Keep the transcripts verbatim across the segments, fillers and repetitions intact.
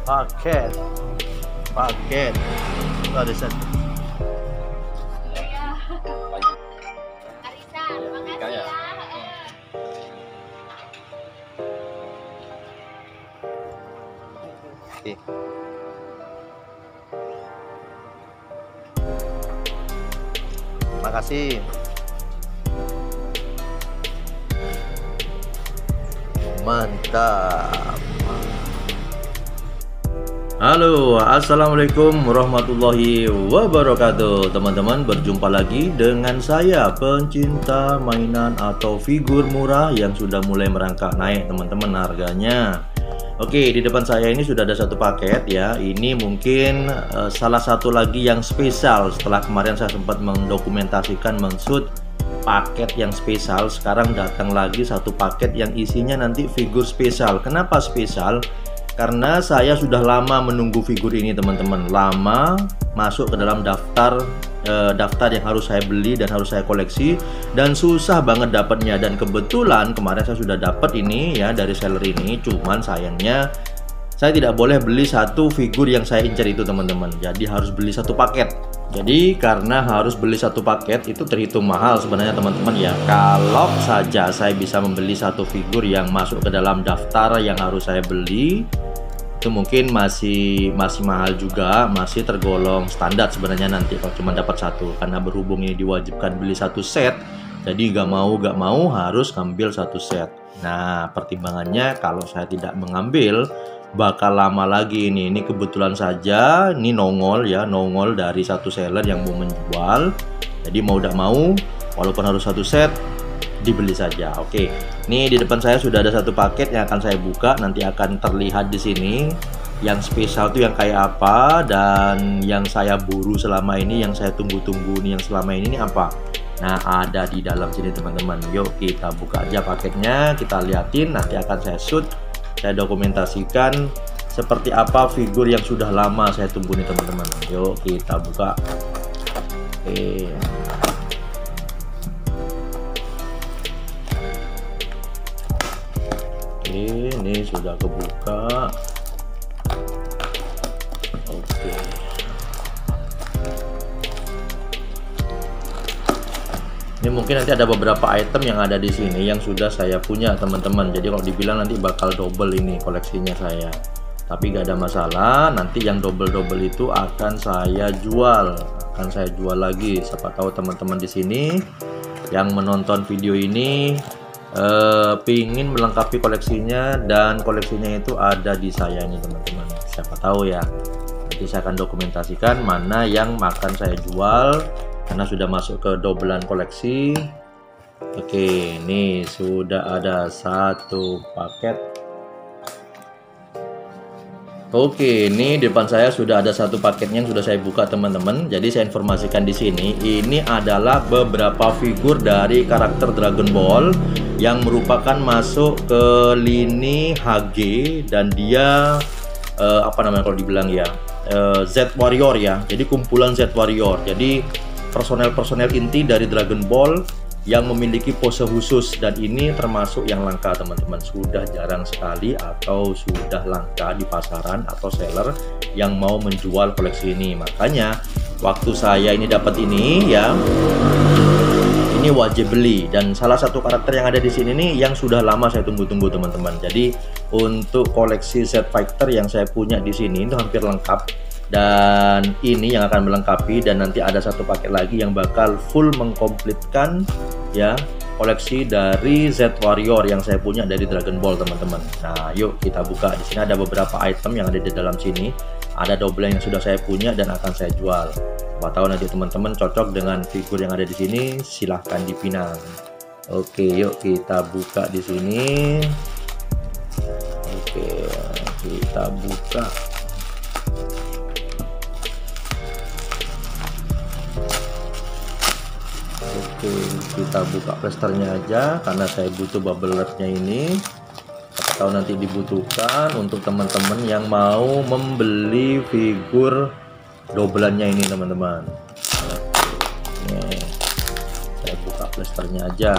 paket paket itu ada set. Arisa, terima kasih ya. Oke. Terima kasih. Mantap. Halo, assalamualaikum warahmatullahi wabarakatuh. Teman-teman, berjumpa lagi dengan saya, pencinta mainan atau figur murah yang sudah mulai merangkak naik teman-teman harganya. Oke, di depan saya ini sudah ada satu paket ya. Ini mungkin uh, salah satu lagi yang spesial. Setelah kemarin saya sempat mendokumentasikan, menshoot paket yang spesial, sekarang datang lagi satu paket yang isinya nanti figur spesial. Kenapa spesial? Karena saya sudah lama menunggu figur ini teman-teman, lama masuk ke dalam daftar eh, daftar yang harus saya beli dan harus saya koleksi, dan susah banget dapatnya. Dan kebetulan kemarin saya sudah dapat ini ya dari seller ini, cuman sayangnya saya tidak boleh beli satu figur yang saya incar itu teman-teman, jadi harus beli satu paket. Jadi karena harus beli satu paket itu terhitung mahal sebenarnya teman-teman ya. Kalau saja saya bisa membeli satu figur yang masuk ke dalam daftar yang harus saya beli, itu mungkin masih masih mahal juga, masih tergolong standar sebenarnya nanti kalau cuma dapat satu. Karena berhubung ini diwajibkan beli satu set, jadi gak mau gak mau harus ngambil satu set. Nah pertimbangannya kalau saya tidak mengambil bakal lama lagi ini. Ini kebetulan saja ini nongol ya, nongol dari satu seller yang mau menjual. Jadi mau tidak mau walaupun harus satu set dibeli saja. Oke, ini di depan saya sudah ada satu paket yang akan saya buka. Nanti akan terlihat di sini yang spesial tuh yang kayak apa, dan yang saya buru selama ini, yang saya tunggu-tunggu nih yang selama ini, ini apa. Nah ada di dalam sini teman-teman. Yuk kita buka aja paketnya, kita liatin. Nanti akan saya shoot, saya dokumentasikan seperti apa figur yang sudah lama saya tunggu nih teman-teman. Yuk kita buka. Oke. Oke, ini sudah kebuka. Oke. Ini mungkin nanti ada beberapa item yang ada di sini yang sudah saya punya teman-teman. Jadi kalau dibilang nanti bakal double ini koleksinya saya. Tapi gak ada masalah, nanti yang double-double itu akan saya jual, akan saya jual lagi. Siapa tahu teman-teman di sini yang menonton video ini eh, pingin melengkapi koleksinya, dan koleksinya itu ada di saya ini teman-teman. Siapa tahu ya. Nanti saya akan dokumentasikan mana yang akan saya jual karena sudah masuk ke dobelan koleksi. Oke, ini sudah ada satu paket. Oke, ini di depan saya sudah ada satu paketnya yang sudah saya buka teman-teman. Jadi saya informasikan di sini, ini adalah beberapa figur dari karakter Dragon Ball yang merupakan masuk ke lini H G, dan dia eh, apa namanya kalau dibilang ya, eh, Z Warrior ya. Jadi kumpulan Z Warrior. Jadi personel-personel inti dari Dragon Ball yang memiliki pose khusus, dan ini termasuk yang langka teman-teman. Sudah jarang sekali atau sudah langka di pasaran atau seller yang mau menjual koleksi ini. Makanya waktu saya ini dapat ini ya, ini wajib beli. Dan salah satu karakter yang ada di sini nih yang sudah lama saya tunggu-tunggu teman-teman. Jadi untuk koleksi Z Fighter yang saya punya di sini itu hampir lengkap. Dan ini yang akan melengkapi, dan nanti ada satu paket lagi yang bakal full mengkomplitkan ya koleksi dari Z Warrior yang saya punya dari Dragon Ball teman-teman. Nah yuk kita buka. Di sini ada beberapa item yang ada di dalam sini. Ada double yang sudah saya punya dan akan saya jual. Siapa tahu nanti teman-teman cocok dengan figur yang ada di sini, silahkan dipinang. Oke, yuk kita buka di sini. Oke, kita buka. Oke, kita buka plasternya aja karena saya butuh bubble wrapnya ini. Atau nanti dibutuhkan untuk teman-teman yang mau membeli figur dobelannya ini teman-teman. Oke, saya buka plasternya aja.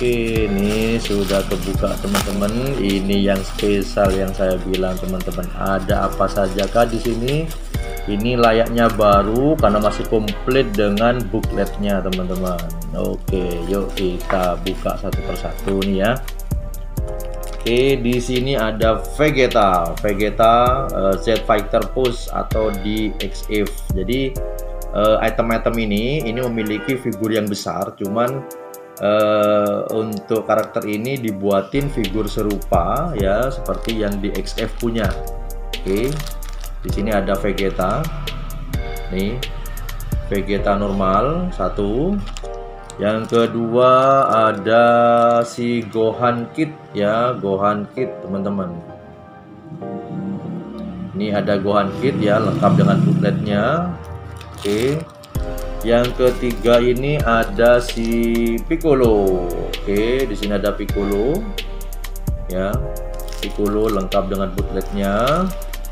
Oke, ini sudah kebuka teman-teman. Ini yang spesial yang saya bilang teman-teman. Ada apa saja kah di sini? Ini layaknya baru karena masih komplit dengan bookletnya teman-teman. Oke, yuk kita buka satu persatu nih ya. Oke, di sini ada Vegeta, Vegeta uh, Z Fighter Pose atau D X F. Jadi item-item uh, ini ini memiliki figur yang besar, cuman uh, untuk karakter ini dibuatin figur serupa ya seperti yang D X F punya. Oke, di sini ada Vegeta, nih Vegeta normal satu. Yang kedua ada si Gohan Kid ya, Gohan Kid teman-teman. Ini ada Gohan Kid ya, lengkap dengan bookletnya. Oke. Yang ketiga ini ada si Piccolo. Oke, di sini ada Piccolo. Ya. Piccolo lengkap dengan bookletnya.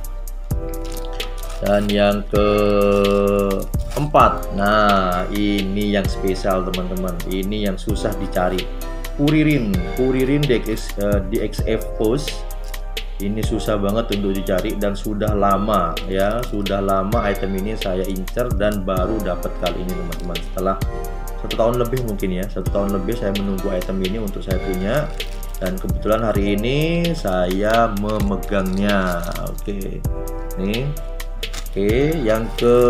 Dan yang keempat, nah ini yang spesial teman-teman, ini yang susah dicari, Kuririn, Kuririn D X, uh, D X F Pose. Ini susah banget untuk dicari dan sudah lama ya, sudah lama item ini saya incer dan baru dapat kali ini teman-teman. Setelah satu tahun lebih mungkin ya, satu tahun lebih saya menunggu item ini untuk saya punya. Dan kebetulan hari ini saya memegangnya. Oke, nih. Oke, yang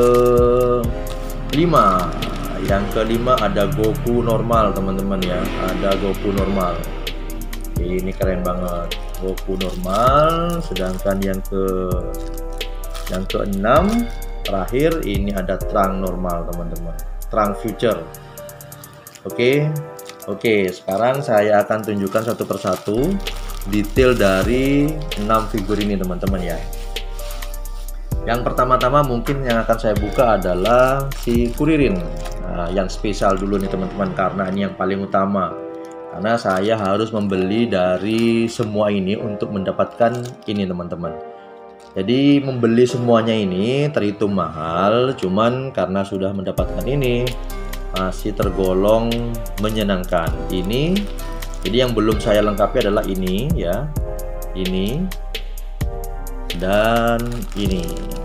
kelima, yang kelima ada Goku normal teman-teman ya, ada Goku normal. Oke, ini keren banget, Goku normal. Sedangkan yang ke yang keenam terakhir ini ada Trunks normal teman-teman, Trunks Future. Oke, oke. Sekarang saya akan tunjukkan satu persatu detail dari enam figur ini teman-teman ya. Yang pertama-tama mungkin yang akan saya buka adalah si Kuririn. Nah, yang spesial dulu nih teman-teman, karena ini yang paling utama. Karena saya harus membeli dari semua ini untuk mendapatkan ini teman-teman. Jadi membeli semuanya ini terhitung mahal, cuman karena sudah mendapatkan ini masih tergolong menyenangkan. Ini, jadi yang belum saya lengkapi adalah ini ya, ini dan ini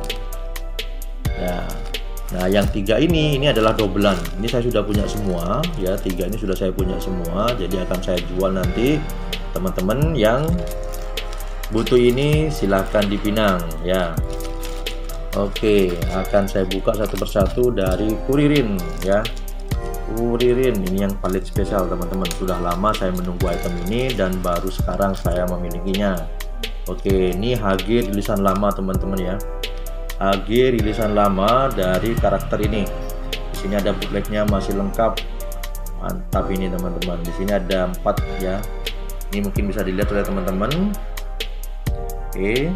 ya. Nah yang tiga ini ini adalah dobelan, ini saya sudah punya semua ya, tiga ini sudah saya punya semua, jadi akan saya jual nanti. Teman-teman yang butuh ini silahkan dipinang ya. Oke, akan saya buka satu persatu dari Kuririn ya. Kuririn ini yang paling spesial teman-teman, sudah lama saya menunggu item ini dan baru sekarang saya memilikinya. Oke, ini H G rilisan lama teman-teman ya, H G rilisan lama dari karakter ini. Di sini ada bookletnya masih lengkap, mantap ini teman-teman. Di sini ada empat ya, ini mungkin bisa dilihat oleh teman-teman. Oke,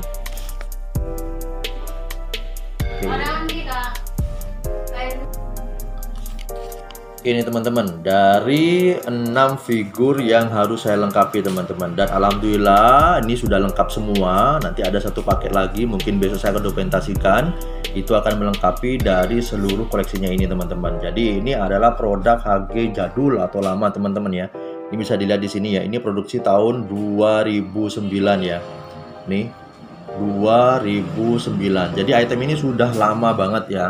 oke. Ini teman-teman, dari enam figur yang harus saya lengkapi teman-teman, dan alhamdulillah ini sudah lengkap semua. Nanti ada satu paket lagi, mungkin besok saya akan dokumentasikan, itu akan melengkapi dari seluruh koleksinya ini teman-teman. Jadi ini adalah produk H G jadul atau lama teman-teman ya. Ini bisa dilihat di sini ya, ini produksi tahun dua ribu sembilan ya. Nih, dua ribu sembilan. Jadi item ini sudah lama banget ya.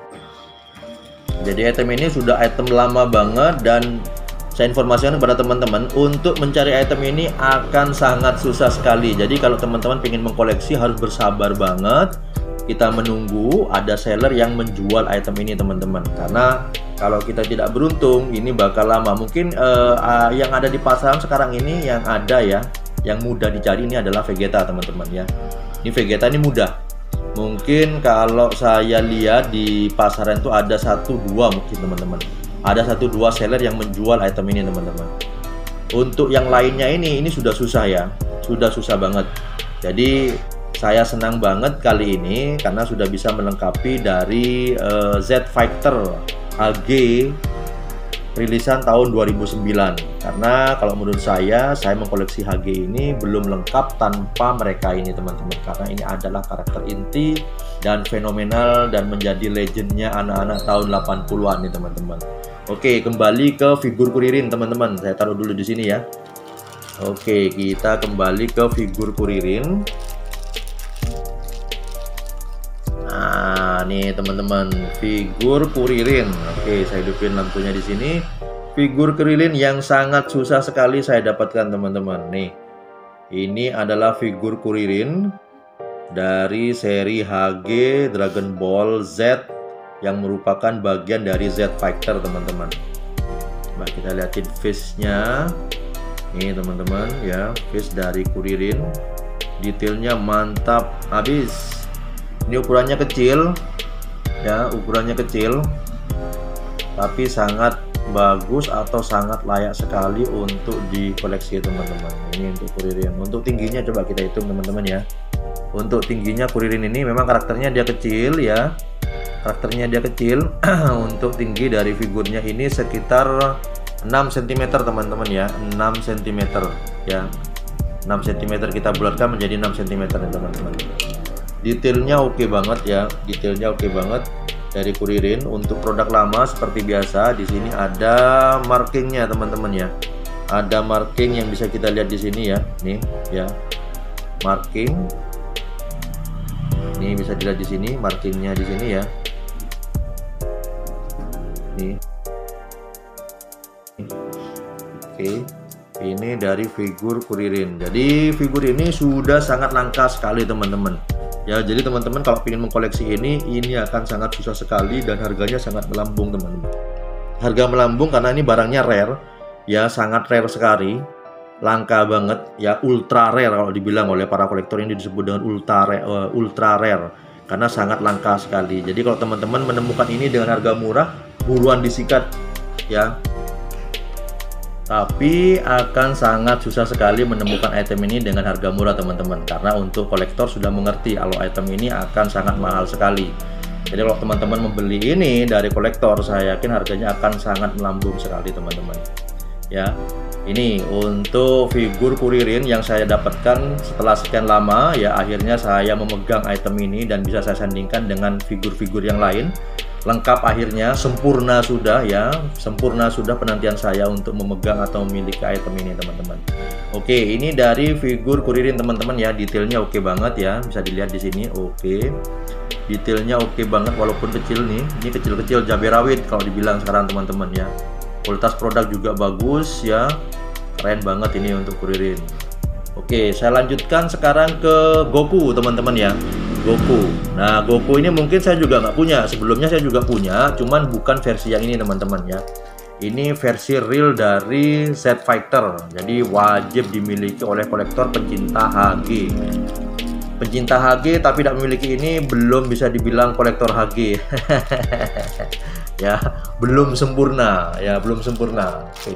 Jadi item ini sudah item lama banget, dan saya informasikan kepada teman-teman untuk mencari item ini akan sangat susah sekali. Jadi kalau teman-teman ingin mengkoleksi harus bersabar banget. Kita menunggu ada seller yang menjual item ini teman-teman. Karena kalau kita tidak beruntung ini bakal lama. Mungkin uh, uh, yang ada di pasaran sekarang ini yang ada ya, yang mudah dicari ini adalah Vegeta teman-teman ya. Ini Vegeta ini mudah. Mungkin kalau saya lihat di pasaran itu ada satu dua mungkin teman-teman, ada satu dua seller yang menjual item ini teman-teman. Untuk yang lainnya ini ini sudah susah ya, sudah susah banget. Jadi saya senang banget kali ini karena sudah bisa melengkapi dari uh, Z Fighter H G rilisan tahun dua ribu sembilan. Karena kalau menurut saya, saya mengkoleksi H G ini belum lengkap tanpa mereka ini teman-teman. Karena ini adalah karakter inti dan fenomenal dan menjadi legendnya anak-anak tahun delapan puluhan nih teman-teman. Oke, kembali ke figur Kuririn teman-teman. Saya taruh dulu di sini ya. Oke, kita kembali ke figur Kuririn. Nah, nih teman-teman, figur Kuririn. Oke, saya hidupin lampunya di sini. Figur Kuririn yang sangat susah sekali saya dapatkan teman-teman. Nih, ini adalah figur Kuririn dari seri H G Dragon Ball Z yang merupakan bagian dari Z Fighter teman-teman. Coba kita lihatin face-nya. Nih teman-teman ya, face dari Kuririn. Detailnya mantap habis. Ini ukurannya kecil ya, ukurannya kecil tapi sangat bagus atau sangat layak sekali untuk dikoleksi teman-teman. Ini untuk Kuririn. Untuk tingginya coba kita hitung teman-teman ya. Untuk tingginya Kuririn ini memang karakternya dia kecil ya. Karakternya dia kecil. Untuk tinggi dari figurnya ini sekitar enam sentimeter teman-teman ya. enam sentimeter ya. enam sentimeter kita bulatkan menjadi enam sentimeter ya teman-teman. Detailnya oke banget ya. Detailnya oke banget dari Kuririn. Untuk produk lama seperti biasa di sini ada markingnya teman-teman ya. Ada marking yang bisa kita lihat di sini ya. Nih ya. Marking. Ini bisa dilihat di sini markingnya di sini ya. Nih. Oke, ini dari figur Kuririn. Jadi figur ini sudah sangat langka sekali teman-teman. Ya, jadi teman-teman kalau ingin mengkoleksi ini, ini akan sangat susah sekali dan harganya sangat melambung teman-teman. Harga melambung karena ini barangnya rare, ya sangat rare sekali. Langka banget ya, ultra rare kalau dibilang oleh para kolektor, ini disebut dengan ultra rare, uh, ultra rare karena sangat langka sekali. Jadi kalau teman-teman menemukan ini dengan harga murah, buruan disikat ya. Tapi akan sangat susah sekali menemukan item ini dengan harga murah teman-teman, karena untuk kolektor sudah mengerti kalau item ini akan sangat mahal sekali. Jadi kalau teman-teman membeli ini dari kolektor, saya yakin harganya akan sangat melambung sekali teman-teman ya. Ini untuk figur Kuririn yang saya dapatkan setelah sekian lama ya, akhirnya saya memegang item ini dan bisa saya sandingkan dengan figur-figur yang lain. Lengkap akhirnya, sempurna sudah ya, sempurna sudah penantian saya untuk memegang atau memiliki item ini teman-teman. Oke, ini dari figur Kuririn teman-teman ya, detailnya oke banget ya, bisa dilihat di sini. Oke, detailnya oke banget walaupun kecil nih, ini kecil-kecil cabai rawit kalau dibilang sekarang teman-teman ya. Kualitas produk juga bagus ya, keren banget ini untuk Kuririn. Oke, saya lanjutkan sekarang ke Goku teman-teman ya. Goku. Nah, Goku ini mungkin saya juga nggak punya. Sebelumnya saya juga punya, cuman bukan versi yang ini teman-teman ya. Ini versi real dari Z Fighter. Jadi wajib dimiliki oleh kolektor pencinta H G. Pencinta H G tapi tidak memiliki ini belum bisa dibilang kolektor H G. Ya, belum sempurna ya, belum sempurna. Oke.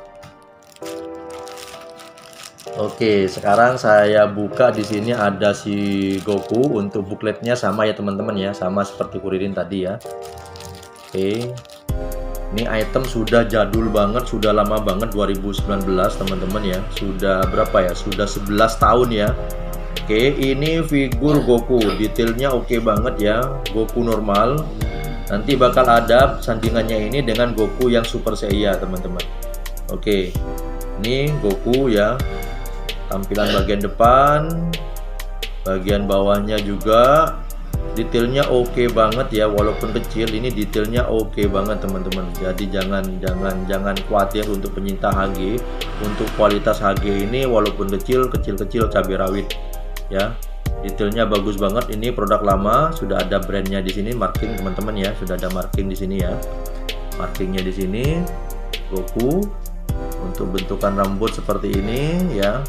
Oke, sekarang saya buka di sini ada si Goku. Untuk bukletnya sama ya teman-teman ya, sama seperti Kuririn tadi ya. Oke. Ini item sudah jadul banget, sudah lama banget, dua ribu sembilan belas teman-teman ya. Sudah berapa ya? Sudah sebelas tahun ya. Oke, ini figur Goku. Detailnya oke banget ya. Goku normal. Nanti bakal ada sandingannya ini dengan Goku yang Super Saiya teman-teman. Oke. Ini Goku ya. Tampilan bagian depan, bagian bawahnya juga detailnya oke banget ya, walaupun kecil ini detailnya oke banget teman-teman. Jadi jangan jangan jangan khawatir untuk pencinta H G. Untuk kualitas H G ini walaupun kecil kecil-kecil cabai rawit ya. Detailnya bagus banget. Ini produk lama, sudah ada brandnya di sini, marking teman-teman ya, sudah ada marking di sini ya. Markingnya di sini Goku. Untuk bentukan rambut seperti ini ya.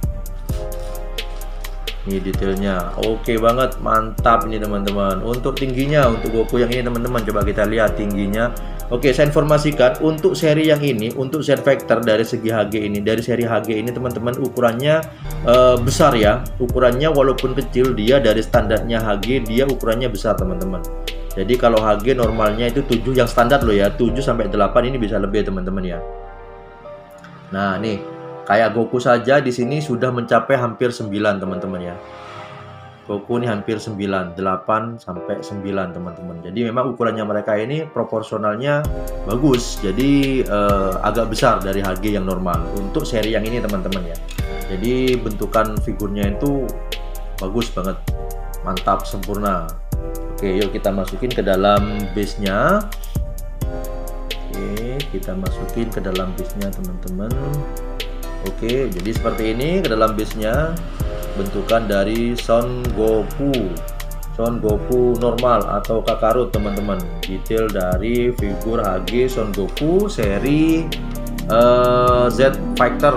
Ini detailnya oke banget, mantap ini teman-teman. Untuk tingginya, untuk Goku yang ini teman-teman, coba kita lihat tingginya. Oke, saya informasikan untuk seri yang ini, untuk Z Fighter dari segi H G ini, dari seri H G ini teman-teman, ukurannya uh, besar ya. Ukurannya walaupun kecil, dia dari standarnya H G dia ukurannya besar teman-teman. Jadi kalau H G normalnya itu tujuh yang standar loh ya, tujuh sampai delapan, ini bisa lebih teman-teman ya. Nah, nih kayak Goku saja di sini sudah mencapai hampir sembilan teman-teman ya. Goku ini hampir sembilan, delapan sampai sembilan teman-teman. Jadi memang ukurannya mereka ini proporsionalnya bagus. Jadi eh, agak besar dari H G yang normal untuk seri yang ini teman-teman ya. Jadi bentukan figurnya itu bagus banget, mantap, sempurna. Oke, yuk kita masukin ke dalam base-nya. Oke, kita masukin ke dalam base-nya teman-teman. Oke, jadi seperti ini ke dalam base-nya. Bentukan dari Son Goku, Son Goku normal atau Kakarot teman-teman. Detail dari figur H G Son Goku seri uh, Z Fighter.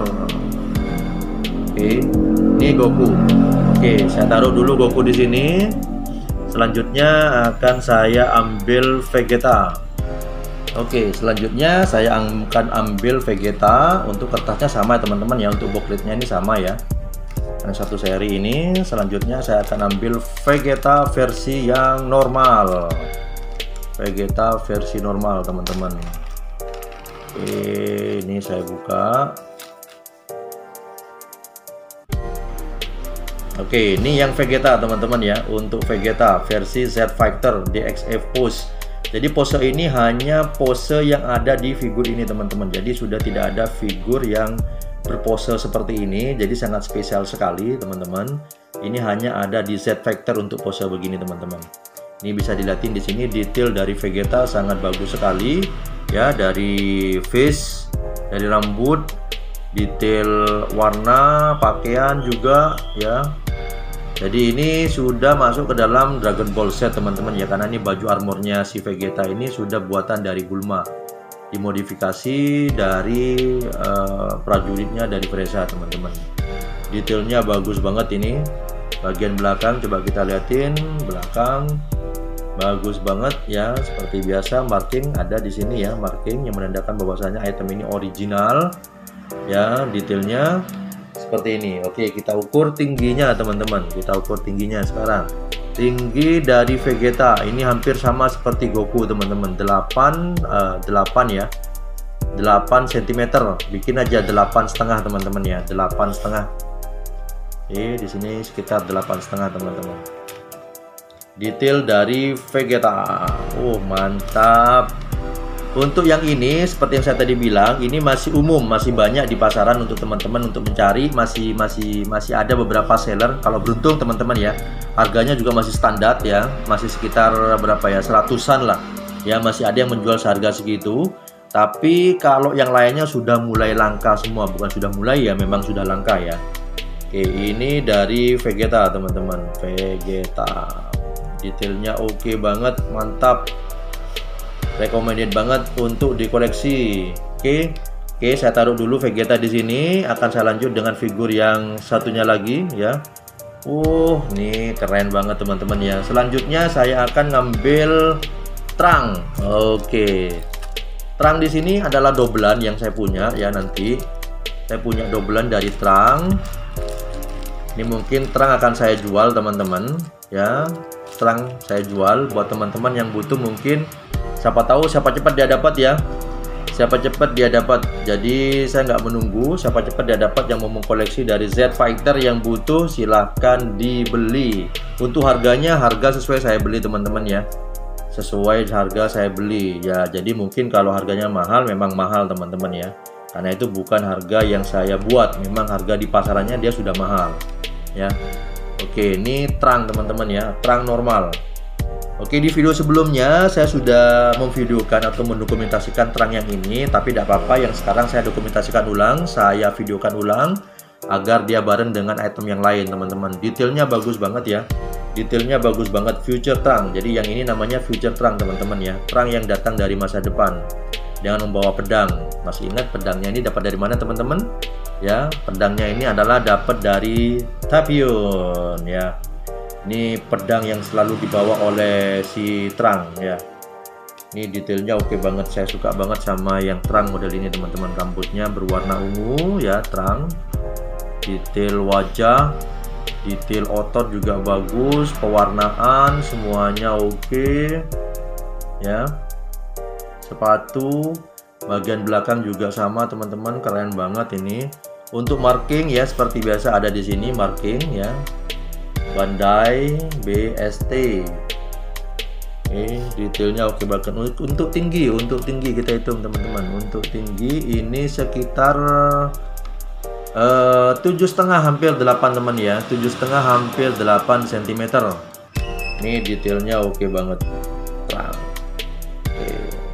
Oke, ini Goku. Oke, saya taruh dulu Goku di sini. Selanjutnya akan saya ambil Vegeta. Oke, selanjutnya saya akan ambil Vegeta. Untuk kertasnya sama ya teman-teman ya, untuk bookletnya ini sama ya. Yang satu seri ini. Selanjutnya saya akan ambil Vegeta versi yang normal. Vegeta versi normal teman-teman. Oke, ini saya buka. Oke, ini yang Vegeta teman-teman ya. Untuk Vegeta versi Z Fighter D X F pose. Jadi pose ini hanya pose yang ada di figur ini teman-teman. Jadi sudah tidak ada figur yang berpose seperti ini. Jadi sangat spesial sekali teman-teman. Ini hanya ada di Z Fighter untuk pose begini teman-teman. Ini bisa dilihatin di sini detail dari Vegeta sangat bagus sekali ya, dari face, dari rambut, detail warna pakaian juga ya. Jadi ini sudah masuk ke dalam Dragon Ball Z teman-teman ya, karena ini baju armornya si Vegeta ini sudah buatan dari Bulma, dimodifikasi dari uh, prajuritnya dari Frieza teman-teman. Detailnya bagus banget ini. Bagian belakang coba kita liatin, belakang bagus banget ya, seperti biasa marking ada di sini ya, marking yang menandakan bahwasanya item ini original ya. Detailnya seperti ini. Oke, kita ukur tingginya teman-teman. Kita ukur tingginya sekarang. Tinggi dari Vegeta ini hampir sama seperti Goku teman-teman. delapan ya. delapan sentimeter. Bikin aja delapan setengah teman-teman ya. delapan setengah. Oke, di sini sekitar delapan setengah teman-teman. Detail dari Vegeta. Oh, mantap. Untuk yang ini seperti yang saya tadi bilang, ini masih umum, masih banyak di pasaran untuk teman-teman untuk mencari, masih masih masih ada beberapa seller kalau beruntung teman-teman ya. Harganya juga masih standar ya, masih sekitar berapa ya, seratusan lah. Ya, masih ada yang menjual seharga segitu. Tapi kalau yang lainnya sudah mulai langka semua, bukan sudah mulai ya, memang sudah langka ya. Oke, ini dari Vegeta teman-teman, Vegeta. Detailnya oke banget, mantap. Recommended banget untuk dikoleksi. Oke, oke, saya taruh dulu Vegeta di sini. Akan saya lanjut dengan figur yang satunya lagi ya. Uh, ini keren banget teman-teman ya. Selanjutnya saya akan ngambil Trunks. Oke, Trunks di sini adalah dobelan yang saya punya ya. Nanti saya punya dobelan dari Trunks. Ini mungkin Trunks akan saya jual teman-teman ya. Trunks saya jual buat teman-teman yang butuh, mungkin siapa tahu siapa cepat dia dapat ya, siapa cepat dia dapat. Jadi saya nggak menunggu, siapa cepat dia dapat yang mau mengkoleksi dari Z Fighter yang butuh silahkan dibeli. Untuk harganya, harga sesuai saya beli teman-teman ya, sesuai harga saya beli ya. Jadi mungkin kalau harganya mahal, memang mahal teman-teman ya, karena itu bukan harga yang saya buat, memang harga di pasarannya dia sudah mahal ya. Oke, ini Trunks teman-teman ya, Trunks normal. Oke, di video sebelumnya saya sudah memvideokan atau mendokumentasikan Trunks yang ini, tapi tidak apa-apa, yang sekarang saya dokumentasikan ulang, saya videokan ulang agar dia bareng dengan item yang lain teman-teman. Detailnya bagus banget ya, detailnya bagus banget, Future Trunks. Jadi yang ini namanya Future Trunks teman-teman ya, Trunks yang datang dari masa depan dengan membawa pedang. Masih ingat pedangnya ini dapat dari mana teman-teman? Ya, pedangnya ini adalah dapat dari Tapion ya. Ini pedang yang selalu dibawa oleh si Trunks ya. Ini detailnya oke banget, saya suka banget sama yang Trunks model ini teman-teman. Rambutnya berwarna ungu ya, Trunks. Detail wajah, detail otot juga bagus, pewarnaan semuanya oke ya. Sepatu bagian belakang juga sama teman-teman, keren banget ini. Untuk marking ya seperti biasa ada di sini marking ya. Bandai B S T. Oke, detailnya oke banget. Untuk tinggi, untuk tinggi kita hitung teman-teman. Untuk tinggi ini sekitar tujuh setengah hampir delapan teman ya. Tujuh setengah hampir delapan sentimeter. Ini detailnya oke banget. Terang. Oke.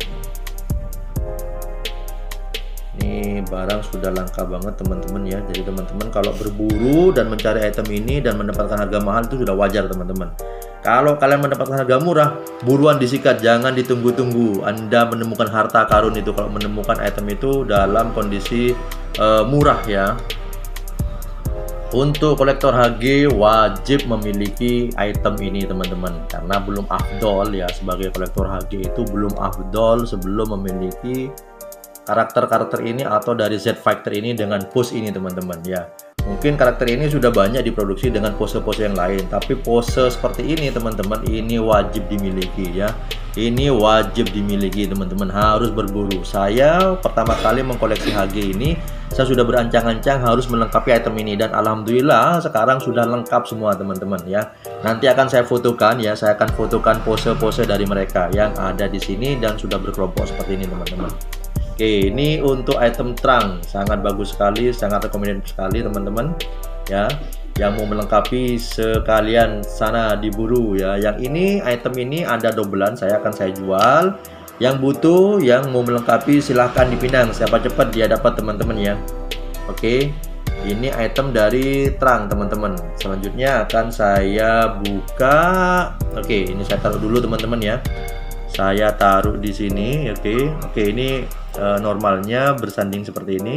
Ini barang sudah langka banget teman-teman ya. Jadi teman-teman kalau berburu dan mencari item ini dan mendapatkan harga mahal itu sudah wajar teman-teman. Kalau kalian mendapatkan harga murah, buruan disikat, jangan ditunggu-tunggu. Anda menemukan harta karun itu kalau menemukan item itu dalam kondisi uh, murah ya. Untuk kolektor H G wajib memiliki item ini teman-teman, karena belum afdol ya, sebagai kolektor H G itu belum afdol sebelum memiliki karakter-karakter ini atau dari Z Fighter ini dengan pose ini teman-teman ya. Mungkin karakter ini sudah banyak diproduksi dengan pose-pose yang lain, tapi pose seperti ini teman-teman ini wajib dimiliki ya. Ini wajib dimiliki teman-teman, harus berburu. Saya pertama kali mengkoleksi H G ini, saya sudah berancang-ancang harus melengkapi item ini, dan alhamdulillah sekarang sudah lengkap semua teman-teman ya. Nanti akan saya fotokan ya, saya akan fotokan pose-pose dari mereka yang ada di sini dan sudah berkelompok seperti ini teman-teman. Oke, ini untuk item terang sangat bagus sekali, sangat recommended sekali teman-teman ya. Yang mau melengkapi sekalian sana diburu ya. Yang ini item ini ada dobelan, saya akan saya jual. Yang butuh, yang mau melengkapi silahkan dipinang. Siapa cepat dia dapat teman-teman ya. Oke, ini item dari terang teman-teman. Selanjutnya akan saya buka. Oke, ini saya taruh dulu teman-teman ya. Saya taruh di sini. Oke, oke ini uh, normalnya bersanding seperti ini.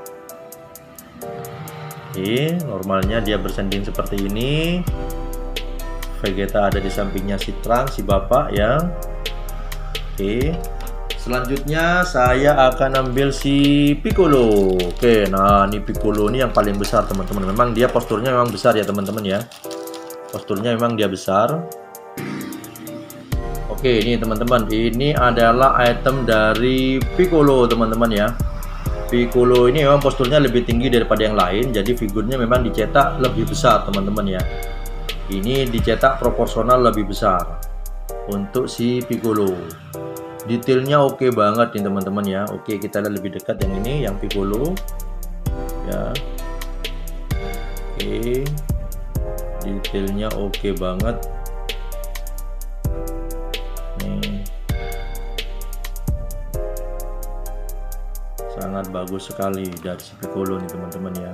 Oke, normalnya dia bersanding seperti ini. Vegeta ada di sampingnya si terang, si bapak ya. Oke, selanjutnya saya akan ambil si Piccolo. Oke, nah ini Piccolo ini yang paling besar teman-teman. Memang dia posturnya memang besar ya teman-teman ya. Posturnya memang dia besar. Oke, ini teman-teman, ini adalah item dari Piccolo teman-teman ya. Piccolo ini memang posturnya lebih tinggi daripada yang lain, jadi figurnya memang dicetak lebih besar teman-teman ya. Ini dicetak proporsional lebih besar untuk si Piccolo. Detailnya oke banget nih teman-teman ya. Oke, kita lihat lebih dekat yang ini, yang Piccolo ya. Oke, detailnya oke banget. Nih, sangat bagus sekali dari si Piccolo nih teman-teman ya.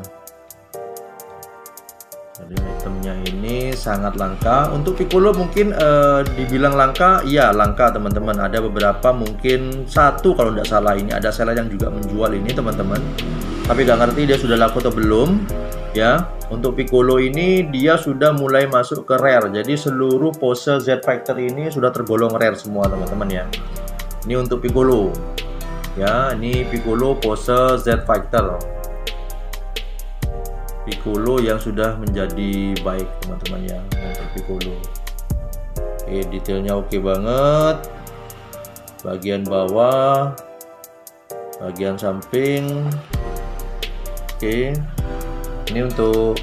Jadi itemnya ini sangat langka. Untuk Piccolo mungkin uh, dibilang langka, iya langka teman-teman. Ada beberapa, mungkin satu kalau tidak salah ini ada seller yang juga menjual ini teman-teman. Tapi gak ngerti dia sudah laku atau belum ya. Untuk Piccolo ini dia sudah mulai masuk ke rare. Jadi seluruh pose Z Fighter ini sudah tergolong rare semua teman-teman ya. Ini untuk Piccolo ya. Ini Piccolo pose Z Fighter. Piccolo yang sudah menjadi baik teman-teman ya, untuk Piccolo. Oke, detailnya oke banget. Bagian bawah, bagian samping. Oke, ini untuk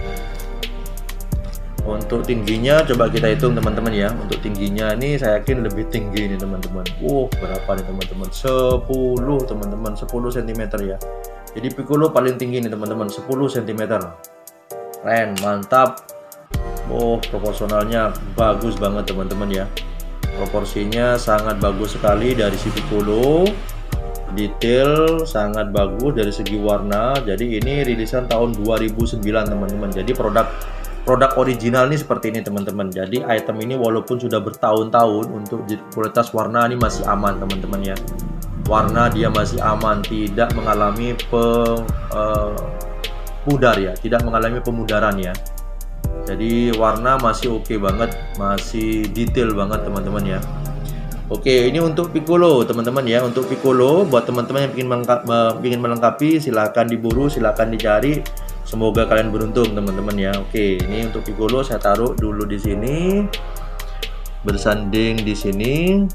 untuk tingginya coba kita hitung teman-teman ya. Untuk tingginya ini saya yakin lebih tinggi nih teman-teman. Wow, berapa nih teman-teman? sepuluh teman-teman, sepuluh sentimeter ya. Jadi Piccolo paling tinggi nih teman-teman, sepuluh sentimeter. Keren, mantap. Oh, proporsionalnya bagus banget teman-teman ya. Proporsinya sangat bagus sekali dari si Piccolo. Detail sangat bagus dari segi warna. Jadi ini rilisan tahun dua ribu sembilan teman-teman. Jadi produk produk original ini seperti ini teman-teman. Jadi item ini walaupun sudah bertahun-tahun, untuk kualitas warna ini masih aman teman-teman ya. Warna dia masih aman, tidak mengalami pemudar ya, tidak mengalami pemudaran ya. Jadi warna masih oke banget, masih detail banget teman-teman ya. Oke, ini untuk Piccolo teman-teman ya. Untuk Piccolo, buat teman-teman yang ingin melengkapi, ingin melengkapi silahkan diburu, silahkan dicari. Semoga kalian beruntung teman-teman ya. Oke, ini untuk Piccolo saya taruh dulu di sini, bersanding di sini.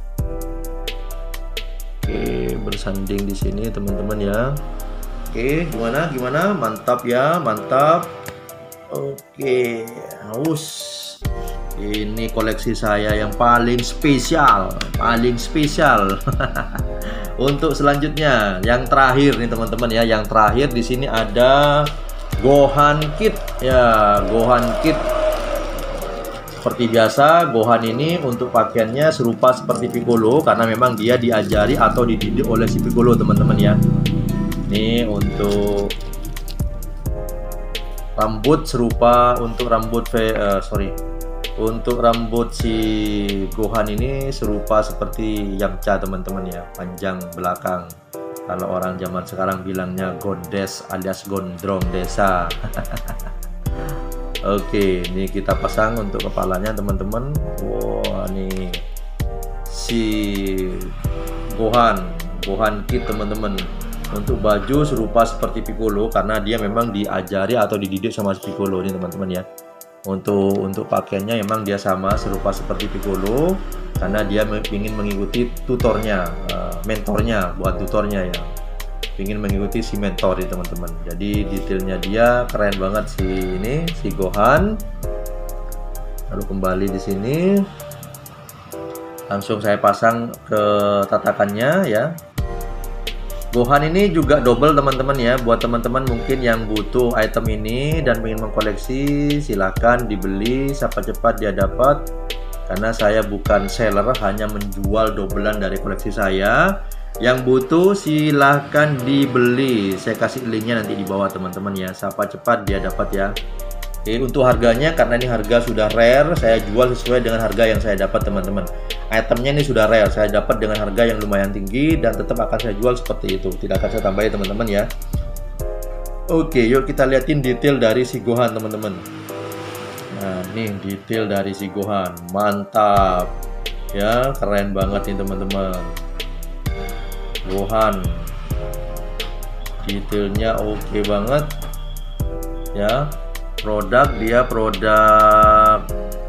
Oke, bersanding di sini teman-teman ya. Oke, gimana gimana? Mantap ya, mantap. Oke, us. Ini koleksi saya yang paling spesial, paling spesial. Untuk selanjutnya, yang terakhir nih teman-teman ya, yang terakhir di sini ada Gohan Kid ya, Gohan Kid. Seperti biasa, Gohan ini untuk pakaiannya serupa seperti Piccolo karena memang dia diajari atau dididik oleh si Piccolo teman-teman ya. Ini untuk rambut serupa untuk rambut uh, sorry untuk rambut si Gohan ini serupa seperti Yamcha teman-teman ya, panjang belakang. Kalau orang zaman sekarang bilangnya Gondes alias gondrong desa. Oke, ini kita pasang untuk kepalanya teman-teman. Wah, nih si Gohan Gohan Kid teman-teman. Untuk baju serupa seperti Piccolo karena dia memang diajari atau dididik sama Piccolo nih teman-teman ya. Untuk untuk pakaiannya memang dia sama serupa seperti Piccolo karena dia ingin mengikuti tutornya, uh, mentornya, buat tutornya ya. Ingin mengikuti si mentor itu teman-teman. Jadi detailnya dia keren banget si ini si Gohan. Lalu kembali di sini langsung saya pasang ke tatakannya ya. Gohan ini juga double teman-teman ya. Buat teman-teman mungkin yang butuh item ini dan ingin mengkoleksi, silahkan dibeli cepat-cepat dia dapat. Karena saya bukan seller, hanya menjual doublean dari koleksi saya. Yang butuh silahkan dibeli. Saya kasih linknya nanti di bawah teman-teman ya. Cepat-cepat dia dapat ya. Oke, untuk harganya karena ini harga sudah rare, saya jual sesuai dengan harga yang saya dapat teman-teman. Itemnya ini sudah rare, saya dapat dengan harga yang lumayan tinggi dan tetap akan saya jual seperti itu. Tidak akan saya tambahin teman-teman ya. Oke, yuk kita liatin detail dari si Gohan teman-teman. Nah, ini detail dari si Gohan, mantap. Ya, keren banget nih teman-teman. Gohan, detailnya oke banget. Ya. Produk dia produk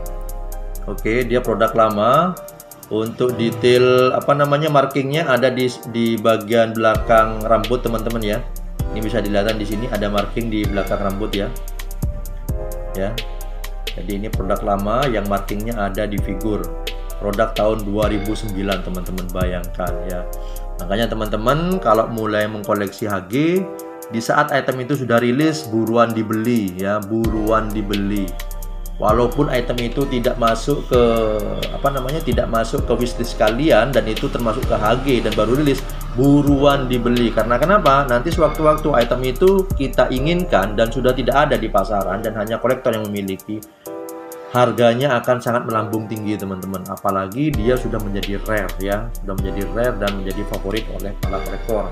oke dia produk lama. Untuk detail apa namanya markingnya ada di di bagian belakang rambut teman-teman ya. Ini bisa dilihat di sini ada marking di belakang rambut ya. Ya. Jadi ini produk lama yang markingnya ada di figur. Produk tahun dua ribu sembilan teman-teman, bayangkan ya. Makanya teman-teman kalau mulai mengkoleksi H G, di saat item itu sudah rilis, buruan dibeli ya, buruan dibeli. Walaupun item itu tidak masuk ke apa namanya, tidak masuk ke wishlist kalian dan itu termasuk ke H G dan baru rilis, buruan dibeli. Karena kenapa? Nanti sewaktu-waktu item itu kita inginkan dan sudah tidak ada di pasaran dan hanya kolektor yang memiliki, harganya akan sangat melambung tinggi teman-teman. Apalagi dia sudah menjadi rare ya, sudah menjadi rare dan menjadi favorit oleh para kolektor.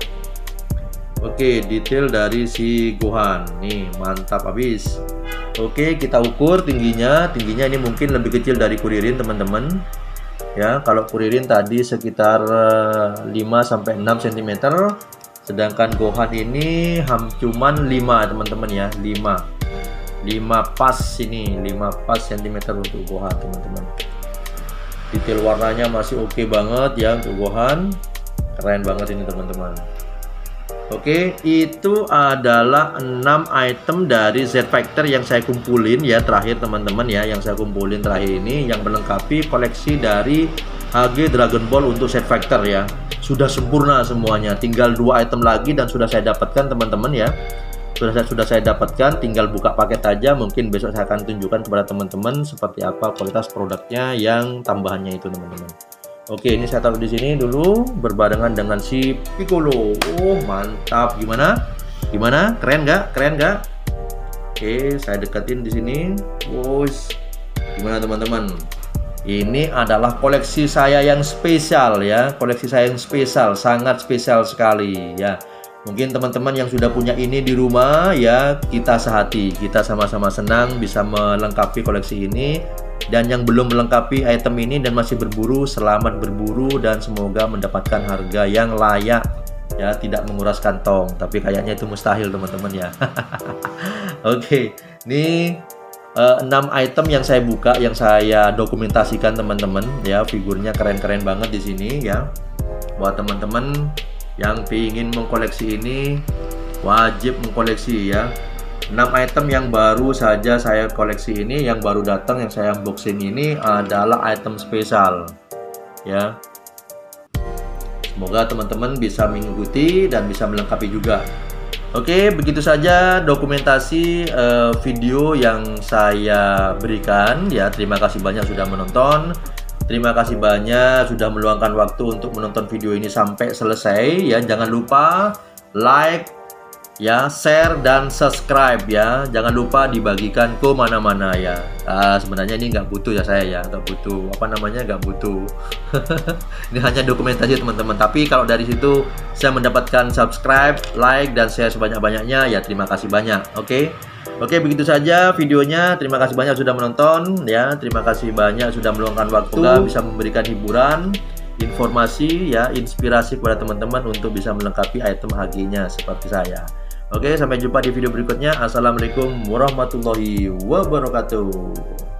Oke, detail dari si Gohan nih mantap habis. Oke, kita ukur tingginya. Tingginya ini mungkin lebih kecil dari Kuririn teman-teman. Ya, kalau Kuririn tadi sekitar lima sampai enam sentimeter, sedangkan Gohan ini ham cuman lima teman-teman ya, lima. lima pas ini, lima pas sentimeter untuk Gohan teman-teman. Detail warnanya masih oke banget ya untuk Gohan. Keren banget ini teman-teman. Oke, itu adalah enam item dari Z Factor yang saya kumpulin ya terakhir teman-teman ya, yang saya kumpulin terakhir ini yang melengkapi koleksi dari H G Dragon Ball untuk Z Factor ya. Sudah sempurna semuanya, tinggal dua item lagi dan sudah saya dapatkan teman-teman ya. Sudah saya sudah saya dapatkan, tinggal buka paket aja. Mungkin besok saya akan tunjukkan kepada teman-teman seperti apa kualitas produknya yang tambahannya itu teman-teman. Oke, ini saya taruh di sini dulu berbarengan dengan si Piccolo. Oh, mantap. Gimana? Gimana? Keren nggak? Keren nggak? Oke, saya deketin di sini. Wow, gimana teman-teman? Ini adalah koleksi saya yang spesial ya. Koleksi saya yang spesial, sangat spesial sekali ya. Mungkin teman-teman yang sudah punya ini di rumah ya, kita sehati, kita sama-sama senang bisa melengkapi koleksi ini. Dan yang belum melengkapi item ini dan masih berburu, selamat berburu dan semoga mendapatkan harga yang layak ya, tidak menguras kantong. Tapi kayaknya itu mustahil teman-teman ya. Oke, ini uh, enam item yang saya buka, yang saya dokumentasikan teman-teman ya. Figurnya keren-keren banget di sini ya. Buat teman-teman yang ingin mengkoleksi ini, wajib mengkoleksi ya. enam item yang baru saja saya koleksi ini, yang baru datang, yang saya unboxing ini adalah item spesial ya. Semoga teman-teman bisa mengikuti dan bisa melengkapi juga. Oke, begitu saja dokumentasi uh, video yang saya berikan ya. Terima kasih banyak sudah menonton. Terima kasih banyak sudah meluangkan waktu untuk menonton video ini sampai selesai ya. Jangan lupa like ya, share dan subscribe ya. Jangan lupa dibagikan ke mana-mana ya. Ah, sebenarnya ini nggak butuh ya saya ya, nggak butuh apa namanya nggak butuh. Ini hanya dokumentasi teman-teman. Tapi kalau dari situ saya mendapatkan subscribe, like dan share sebanyak-banyaknya ya, terima kasih banyak. Oke, oke begitu saja videonya. Terima kasih banyak sudah menonton ya. Terima kasih banyak sudah meluangkan waktu. Semoga bisa memberikan hiburan, informasi ya, inspirasi kepada teman-teman untuk bisa melengkapi item H G-nya seperti saya. Oke, sampai jumpa di video berikutnya. Assalamualaikum warahmatullahi wabarakatuh.